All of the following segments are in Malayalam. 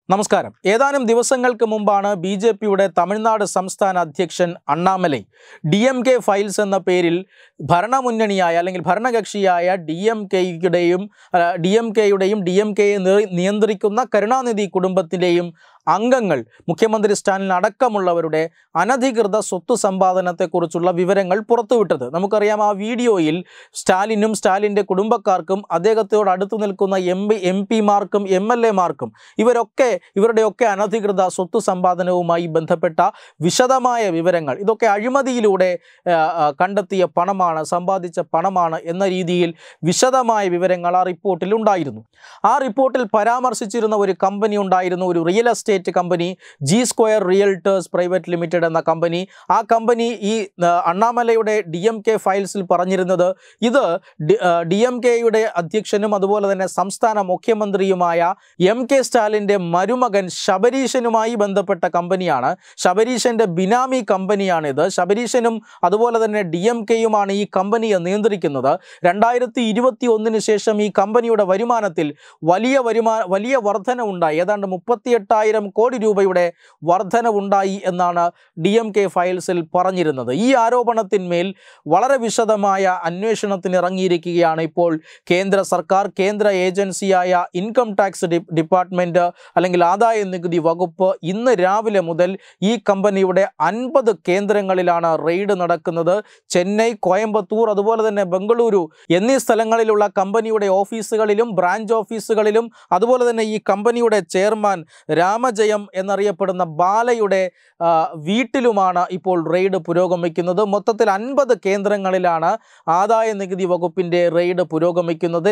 നമസ്കാരം. ഏതാനും ദിവസങ്ങൾക്ക് മുമ്പാണ് ബിജെപിയുടെ തമിഴ്നാട് സംസ്ഥാന അധ്യക്ഷൻ അണ്ണാമലൈ DMK ഫയൽസ് എന്ന പേരിൽ ഭരണമുന്നണിയായ അല്ലെങ്കിൽ ഭരണകക്ഷിയായ DMKയുടെയും DMKയെ നിയന്ത്രിക്കുന്ന കരുണാനിധി കുടുംബത്തിൻ്റെയും അംഗങ്ങൾ മുഖ്യമന്ത്രി സ്റ്റാലിൻ അടക്കമുള്ളവരുടെ അനധികൃത സ്വത്ത് സമ്പാദനത്തെക്കുറിച്ചുള്ള വിവരങ്ങൾ പുറത്തുവിട്ടത്. നമുക്കറിയാം, ആ വീഡിയോയിൽ സ്റ്റാലിനും സ്റ്റാലിൻ്റെ കുടുംബക്കാർക്കും അദ്ദേഹത്തോട് അടുത്തു നിൽക്കുന്ന MP-മാർക്കും MLA-മാർക്കും ഇവരുടെയൊക്കെ അനധികൃത സ്വത്ത് സമ്പാദനവുമായി ബന്ധപ്പെട്ട വിശദമായ വിവരങ്ങൾ, ഇതൊക്കെ അഴിമതിയിലൂടെ കണ്ടെത്തിയ പണമാണ്, സമ്പാദിച്ച പണമാണ് എന്ന രീതിയിൽ വിശദമായ വിവരങ്ങൾ ആ റിപ്പോർട്ടിൽ ഉണ്ടായിരുന്നു. ആ റിപ്പോർട്ടിൽ പരാമർശിച്ചിരുന്ന ഒരു കമ്പനി ഉണ്ടായിരുന്നു, ഒരു real estate company, G Square Realtors private limited എന്ന കമ്പനി. ആ കമ്പനി ഈ അണ്ണാമലയുടെ DMK ഫയൽസിൽ പറഞ്ഞിരുന്നത് ഇത് DMKയുടെ അധ്യക്ഷനും അതുപോലെ തന്നെ സംസ്ഥാന മുഖ്യമന്ത്രിയുമായ MK സ്റ്റാലിൻ്റെ മരുമകൻ ശബരീശനുമായി ബന്ധപ്പെട്ട കമ്പനിയാണ്. ശബരീശൻ്റെ ബിനാമി കമ്പനിയാണിത്. ശബരീശനും അതുപോലെ തന്നെ DMKയുമാണ് ഈ കമ്പനിയെ നിയന്ത്രിക്കുന്നത്. 2021 ശേഷം ഈ കമ്പനിയുടെ വരുമാനത്തിൽ വലിയ വർധനവുണ്ടായി. ഏതാണ്ട് 38,000 കോടി രൂപയുടെ വർധനവുണ്ടായി എന്നാണ് DMK ഫയൽസിൽ പറഞ്ഞിരുന്നത്. ഈ ആരോപണത്തിന്മേൽ വളരെ വിശദമായ അന്വേഷണത്തിന് ഇറങ്ങിയിരിക്കുകയാണ് ഇപ്പോൾ കേന്ദ്ര സർക്കാർ. കേന്ദ്ര ഏജൻസിയായ ഇൻകം ടാക്സ് ഡിപ്പാർട്ട്മെൻറ്റ് അല്ലെങ്കിൽ ആദായ നികുതി വകുപ്പ് ഇന്ന് രാവിലെ മുതൽ ഈ കമ്പനിയുടെ 50 കേന്ദ്രങ്ങളിലാണ് റെയ്ഡ് നടക്കുന്നത്. ചെന്നൈ, കോയമ്പത്തൂർ, അതുപോലെ തന്നെ ബംഗളൂരു എന്നീ സ്ഥലങ്ങളിലുള്ള കമ്പനിയുടെ ഓഫീസുകളിലും ബ്രാഞ്ച് ഓഫീസുകളിലും അതുപോലെ തന്നെ ഈ കമ്പനിയുടെ ചെയർമാൻ രാമജയം എന്നറിയപ്പെടുന്ന ബാലയുടെ വീട്ടിലുമാണ് ഇപ്പോൾ റെയ്ഡ് പുരോഗമിക്കുന്നത്. മൊത്തത്തിൽ 50 കേന്ദ്രങ്ങളിലാണ് ആദായ നികുതി വകുപ്പിൻ്റെ റെയ്ഡ് പുരോഗമിക്കുന്നത്.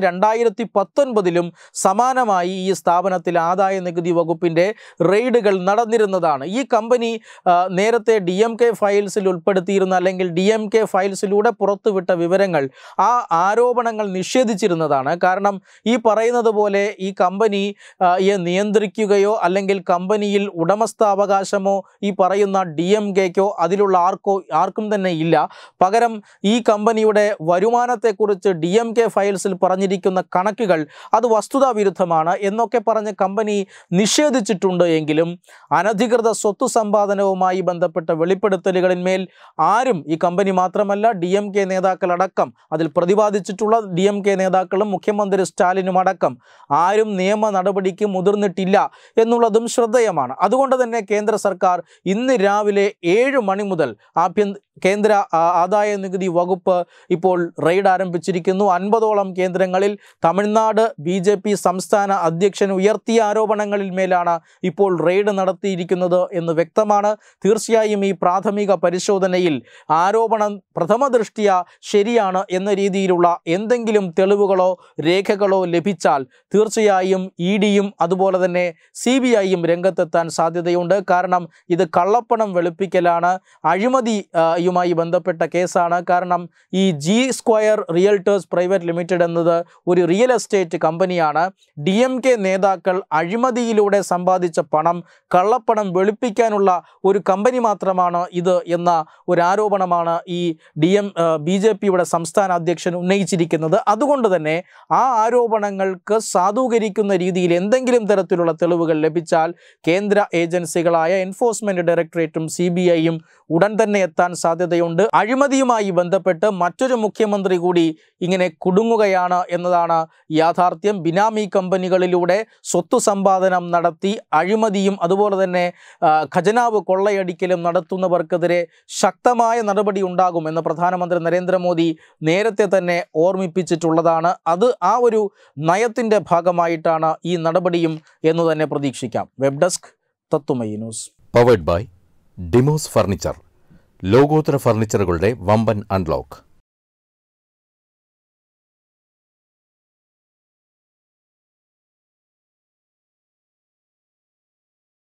2019 സമാനമായി ഈ സ്ഥാപനത്തിൽ ആദായ നികുതി വകുപ്പിൻ്റെ റെയ്ഡുകൾ നടന്നിരുന്നതാണ്. ഈ കമ്പനി നേരത്തെ DMK ഫയൽസിൽ ഉൾപ്പെടുത്തിയിരുന്ന അല്ലെങ്കിൽ DMK ഫയൽസിലൂടെ പുറത്തുവിട്ട വിവരങ്ങൾ, ആ ആരോപണങ്ങൾ നിഷേധിച്ചിരുന്നതാണ്. കാരണം ഈ പറയുന്നത് പോലെ ഈ കമ്പനിയെ നിയന്ത്രിക്കുകയോ അല്ലെങ്കിൽ കമ്പനിയിൽ ഉടമസ്ഥാവകാശമോ ഈ പറയുന്ന DMKക്കോ അതിലുള്ള ആർക്കും തന്നെ ഇല്ല. പകരം ഈ കമ്പനിയുടെ വരുമാനത്തെക്കുറിച്ച് DMK ഫയൽസിൽ പറഞ്ഞിരിക്കുന്ന കണക്കുകൾ അത് വസ്തുതാവിരുദ്ധമാണ് എന്നൊക്കെ പറഞ്ഞ് കമ്പനി നിഷേധിച്ചിട്ടുണ്ട്. എങ്കിലും അനധികൃത സ്വത്ത് സമ്പാദനവുമായി ബന്ധപ്പെട്ട വെളിപ്പെടുത്തലുകളിന്മേൽ ആരും, ഈ കമ്പനി മാത്രമല്ല DMK നേതാക്കളടക്കം, അതിൽ പ്രതിപാദിച്ചിട്ടുള്ള DMK നേതാക്കളും മുഖ്യമന്ത്രി സ്റ്റാലിനും അടക്കം ആരും നിയമ നടപടിക്ക് മുതിർന്നിട്ടില്ല എന്നുള്ളതും ശ്രദ്ധേയമാണ്. അതുകൊണ്ട് തന്നെ കേന്ദ്ര സർക്കാർ ഇന്ന് രാവിലെ 7 മണി മുതൽ കേന്ദ്ര ആദായ നികുതി വകുപ്പ് ഇപ്പോൾ റെയ്ഡ് ആരംഭിച്ചിരിക്കുന്നു. 50ഓളം കേന്ദ്രങ്ങളിൽ തമിഴ്നാട് BJP സംസ്ഥാന അധ്യക്ഷൻ ഉയർത്തിയ ആരോപണങ്ങളിൽ മേലാണ് ഇപ്പോൾ റെയ്ഡ് നടത്തിയിരിക്കുന്നത് എന്ന് വ്യക്തമാണ്. തീർച്ചയായും ഈ പ്രാഥമിക പരിശോധനയിൽ ആരോപണം പ്രഥമ ദൃഷ്ട്യാ ശരിയാണ് എന്ന രീതിയിലുള്ള എന്തെങ്കിലും തെളിവുകളോ രേഖകളോ ലഭിച്ചാൽ തീർച്ചയായും EDയും അതുപോലെ തന്നെ CBIയും രംഗത്തെത്താൻ സാധ്യതയുണ്ട്. കാരണം ഇത് കള്ളപ്പണം വെളുപ്പിക്കലാണ്, അഴിമതിയുമായി ബന്ധപ്പെട്ട കേസാണ്. കാരണം ഈ G Square Realtors private limited എന്നത് ഒരു റിയൽ എസ്റ്റേറ്റ് കമ്പനിയാണ്. DMK നേതാക്കൾ അഴിമതിയിലൂടെ സമ്പാദിച്ച പണം, കള്ളപ്പണം വെളുപ്പിക്കാനുള്ള ഒരു കമ്പനി മാത്രമാണ് ഇത് എന്ന ഒരു ആരോപണമാണ് ഈ BJPയുടെ സംസ്ഥാന അധ്യക്ഷൻ ഉന്നയിച്ചിരിക്കുന്നത്. അതുകൊണ്ട് തന്നെ ആ ആരോപണങ്ങൾക്ക് സാധൂകരിക്കുന്ന രീതിയിൽ എന്തെങ്കിലും തരത്തിലുള്ള തെളിവുകൾ ലഭിച്ചാൽ കേന്ദ്ര ഏജൻസികളായ എൻഫോഴ്സ്മെന്റ് ഡയറക്ടറേറ്റും CBIയും ഉടൻ തന്നെ എത്താൻ സാധ്യതയുണ്ട്. അഴിമതിയുമായി ബന്ധപ്പെട്ട് മറ്റൊരു മുഖ്യമന്ത്രി കൂടി ഇങ്ങനെ കുടുങ്ങുകയാണ് എന്നതാണ് യാഥാർത്ഥ്യം. ബിനാമി കമ്പനികളിലൂടെ സ്വത്ത് സമ്പാദനം നടത്തി അഴിമതിയും അതുപോലെ തന്നെ ഖജനാവ് കൊള്ളയടിക്കലും നടത്തുന്നവർക്കെതിരെ ശക്തമായ നടപടി ഉണ്ടാകുമെന്ന് പ്രധാനമന്ത്രി നരേന്ദ്രമോദി നേരത്തെ തന്നെ ഓർമ്മിപ്പിച്ചിട്ടുള്ളതാണ്. അത് ആ ഒരു നയത്തിൻ്റെ ഭാഗമായിട്ടാണ് ഈ നടപടിയും എന്ന് തന്നെ പ്രതീക്ഷിക്കാം. Web desk Tatwamayi news. Powered by Demos furniture. ലോകോത്തര ഫർണിച്ചറുകളുടെ വമ്പൻ അൺലോക്ക്.